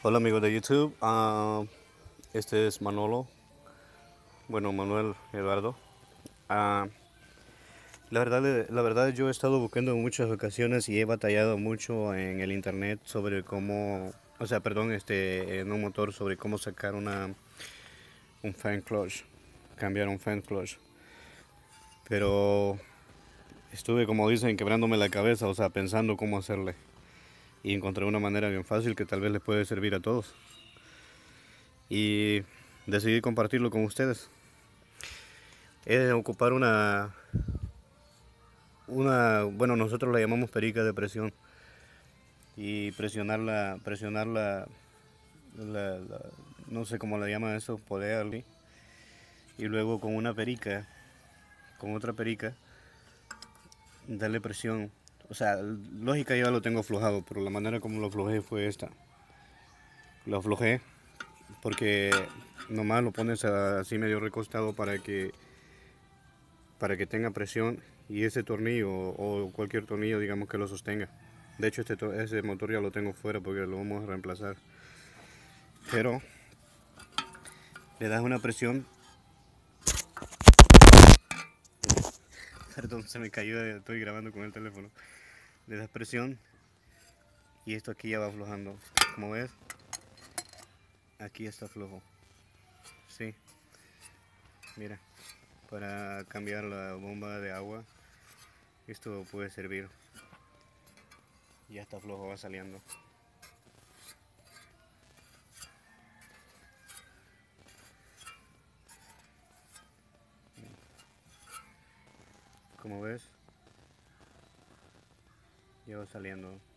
Hola amigos de YouTube, este es Manolo, bueno Manuel Eduardo. Ah, la verdad yo he estado buscando en muchas ocasiones y he batallado mucho en el internet sobre cómo, o sea, perdón, en un motor sobre cómo sacar un fan clutch, cambiar un fan clutch. Pero estuve, como dicen, quebrándome la cabeza, o sea, pensando cómo hacerle. Y encontré una manera bien fácil que tal vez les puede servir a todos. Y decidí compartirlo con ustedes. Es ocupar bueno, nosotros la llamamos perica de presión y presionar no sé cómo la llaman eso, poderle, y luego con una perica, con otra perica, darle presión. O sea, lógica ya lo tengo aflojado, pero la manera como lo aflojé fue esta. Lo aflojé porque nomás lo pones así medio recostado para que tenga presión y ese tornillo o cualquier tornillo digamos que lo sostenga. De hecho ese motor ya lo tengo fuera porque lo vamos a reemplazar. Pero le das una presión, perdón, se me cayó, estoy grabando con el teléfono. Le das presión y esto aquí ya va aflojando. Como ves, aquí está flojo. Sí, mira, para cambiar la bomba de agua, esto puede servir. Ya está flojo, va saliendo. Como ves, ya va saliendo.